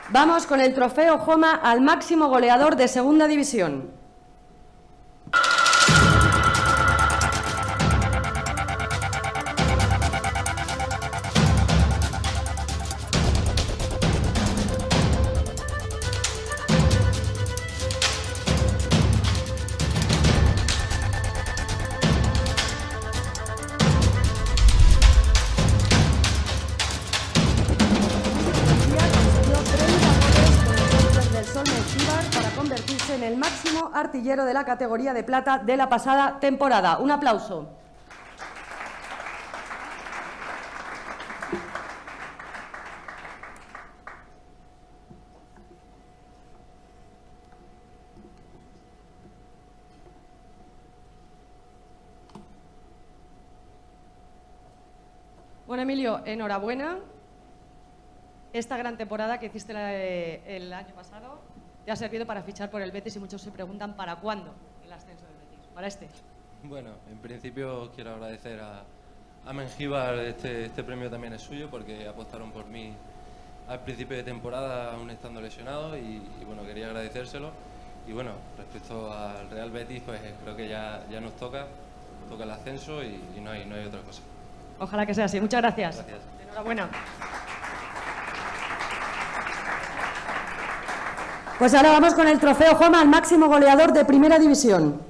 Vamos con el trofeo Joma al máximo goleador de Segunda División. Convertirse en el máximo artillero de la categoría de plata de la pasada temporada. Un aplauso. Bueno, Emilio, enhorabuena. Esta gran temporada que hiciste el año pasado te ha servido para fichar por el Betis y muchos se preguntan ¿para cuándo el ascenso del Betis? ¿Para este? Bueno, en principio quiero agradecer a Mengíbar, este premio también es suyo porque apostaron por mí al principio de temporada aún estando lesionado y bueno, quería agradecérselo. Y bueno, respecto al Real Betis, pues creo que ya nos toca el ascenso y no hay otra cosa. Ojalá que sea así. Muchas gracias. Gracias. Enhorabuena. Pues ahora vamos con el trofeo Joma al máximo goleador de Primera División.